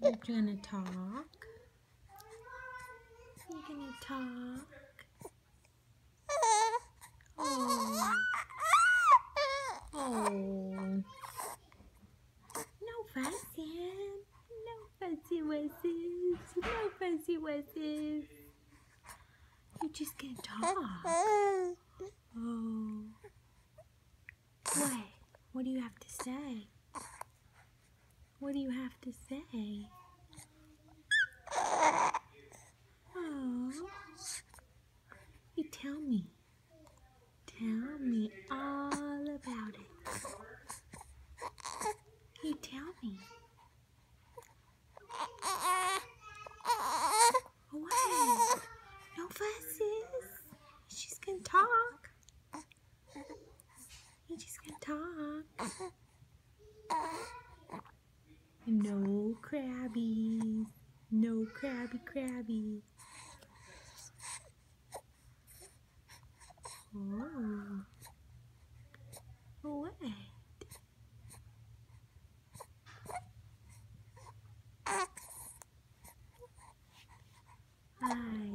You're gonna talk? You're gonna talk? Oh. Oh. No fussing. No fussy wusses. No fussy wusses. You're just gonna talk. Oh. What? What do you have to say? What do you have to say? Oh. You tell me. Tell me all about it. You tell me. What? No fusses. She's gonna talk. You're just gonna talk. No crabbies. No crabby. Oh. What? Hi.